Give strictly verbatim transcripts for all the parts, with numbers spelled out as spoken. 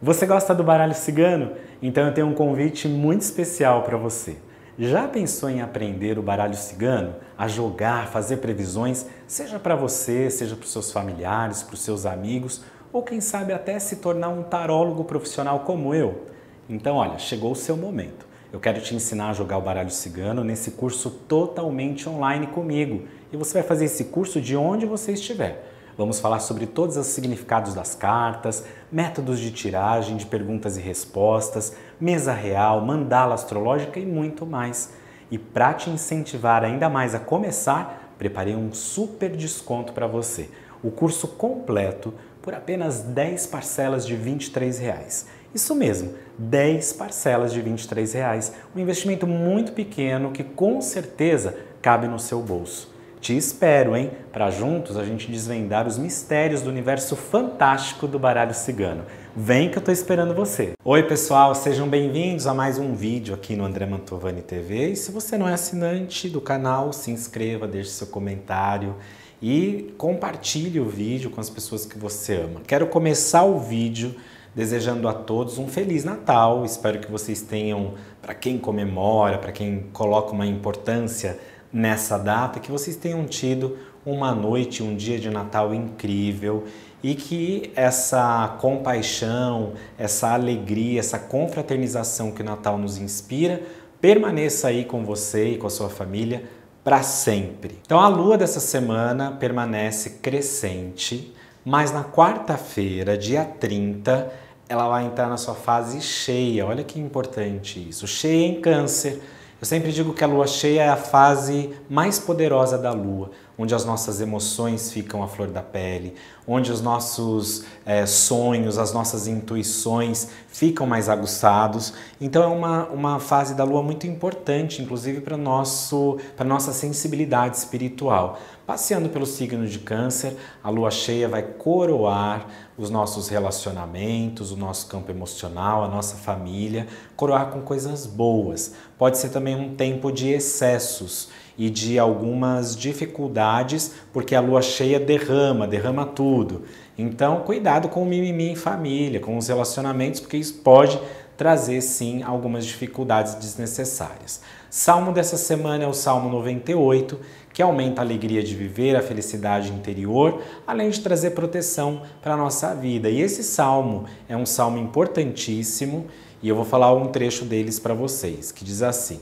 Você gosta do baralho cigano? Então eu tenho um convite muito especial para você. Já pensou em aprender o baralho cigano? A jogar, fazer previsões, seja para você, seja para os seus familiares, para os seus amigos, ou quem sabe até se tornar um tarólogo profissional como eu? Então olha, chegou o seu momento. Eu quero te ensinar a jogar o baralho cigano nesse curso totalmente online comigo. E você vai fazer esse curso de onde você estiver. Vamos falar sobre todos os significados das cartas, métodos de tiragem, de perguntas e respostas, mesa real, mandala astrológica e muito mais. E para te incentivar ainda mais a começar, preparei um super desconto para você. O curso completo por apenas dez parcelas de vinte e três reais. Isso mesmo, dez parcelas de vinte e três reais. Um investimento muito pequeno que com certeza cabe no seu bolso. Te espero, hein? Para juntos a gente desvendar os mistérios do universo fantástico do baralho cigano. Vem que eu tô esperando você. Oi pessoal, sejam bem-vindos a mais um vídeo aqui no André Mantovani T V. E se você não é assinante do canal, se inscreva, deixe seu comentário e compartilhe o vídeo com as pessoas que você ama. Quero começar o vídeo desejando a todos um Feliz Natal. Espero que vocês tenham, para quem comemora, para quem coloca uma importância nessa data, que vocês tenham tido uma noite, um dia de Natal incrível e que essa compaixão, essa alegria, essa confraternização que o Natal nos inspira permaneça aí com você e com a sua família para sempre. Então a lua dessa semana permanece crescente, mas na quarta-feira, dia trinta, ela vai entrar na sua fase cheia. Olha que importante isso, cheia em Câncer. Eu sempre digo que a lua cheia é a fase mais poderosa da lua, onde as nossas emoções ficam à flor da pele, onde os nossos é, sonhos, as nossas intuições ficam mais aguçados. Então é uma, uma fase da lua muito importante, inclusive para a nossa sensibilidade espiritual. Passeando pelo signo de Câncer, a lua cheia vai coroar os nossos relacionamentos, o nosso campo emocional, a nossa família, coroar com coisas boas. Pode ser também um tempo de excessos e de algumas dificuldades, porque a lua cheia derrama, derrama tudo. Então, cuidado com o mimimi em família, com os relacionamentos, porque isso pode trazer, sim, algumas dificuldades desnecessárias. Salmo dessa semana é o Salmo noventa e oito, que aumenta a alegria de viver, a felicidade interior, além de trazer proteção para a nossa vida. E esse salmo é um salmo importantíssimo, e eu vou falar um trecho deles para vocês, que diz assim: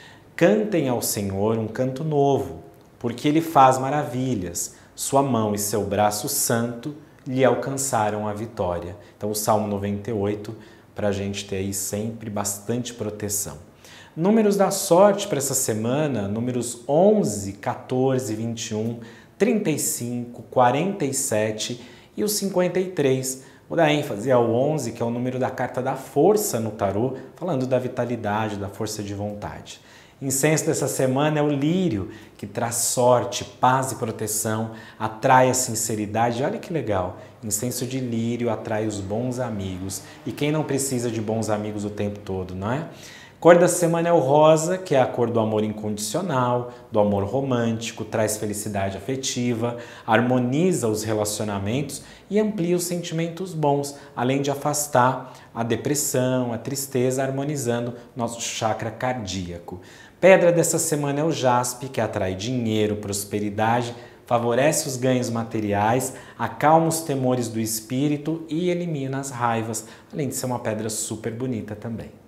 cantem ao Senhor um canto novo, porque Ele faz maravilhas, sua mão e seu braço santo lhe alcançaram a vitória. Então o Salmo noventa e oito, para a gente ter aí sempre bastante proteção. Números da sorte para essa semana, números onze, quatorze, vinte e um, trinta e cinco, quarenta e sete e o cinquenta e três. Vou dar ênfase ao onze, que é o número da carta da força no tarô, falando da vitalidade, da força de vontade. Incenso dessa semana é o lírio, que traz sorte, paz e proteção, atrai a sinceridade. Olha que legal, incenso de lírio atrai os bons amigos. E quem não precisa de bons amigos o tempo todo, não é? Cor da semana é o rosa, que é a cor do amor incondicional, do amor romântico, traz felicidade afetiva, harmoniza os relacionamentos e amplia os sentimentos bons, além de afastar a depressão, a tristeza, harmonizando nosso chakra cardíaco. Pedra dessa semana é o jaspe, que atrai dinheiro, prosperidade, favorece os ganhos materiais, acalma os temores do espírito e elimina as raivas, além de ser uma pedra super bonita também.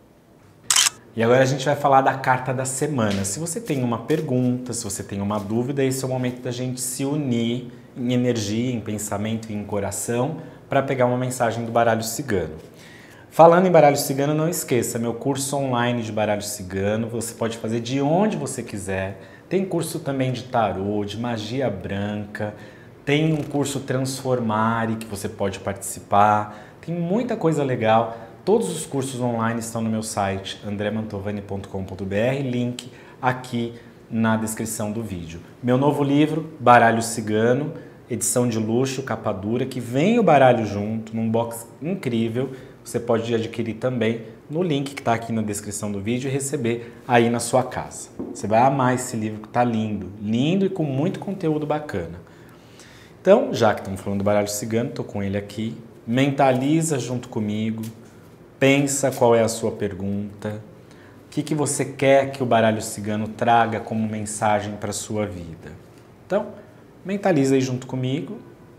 E agora a gente vai falar da carta da semana. Se você tem uma pergunta, se você tem uma dúvida, esse é o momento da gente se unir em energia, em pensamento e em coração para pegar uma mensagem do baralho cigano. Falando em baralho cigano, não esqueça, meu curso online de baralho cigano, você pode fazer de onde você quiser. Tem curso também de tarô, de magia branca, tem um curso Transformare que você pode participar, tem muita coisa legal. Todos os cursos online estão no meu site andré mantovani ponto com ponto br, link aqui na descrição do vídeo. Meu novo livro, Baralho Cigano, edição de luxo, capa dura, que vem o baralho junto, num box incrível. Você pode adquirir também no link que está aqui na descrição do vídeo e receber aí na sua casa. Você vai amar esse livro que está lindo, lindo e com muito conteúdo bacana. Então, já que estamos falando do baralho cigano, estou com ele aqui. Mentaliza junto comigo Pensa qual é a sua pergunta, o que, que você quer que o baralho cigano traga como mensagem para a sua vida. Então, mentaliza aí junto comigo.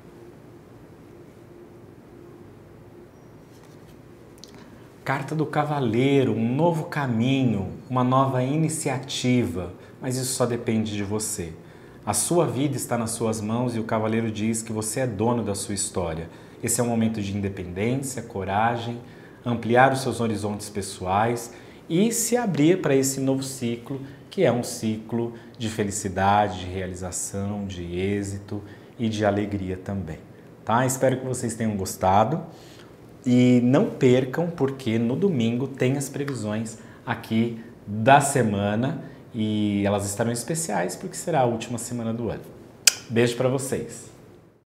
Carta do Cavaleiro, um novo caminho, uma nova iniciativa, mas isso só depende de você. A sua vida está nas suas mãos e o Cavaleiro diz que você é dono da sua história. Esse é um momento de independência, coragem, ampliar os seus horizontes pessoais e se abrir para esse novo ciclo, que é um ciclo de felicidade, de realização, de êxito e de alegria também. Tá? Espero que vocês tenham gostado. E não percam, porque no domingo tem as previsões aqui da semana e elas estarão especiais porque será a última semana do ano. Beijo para vocês!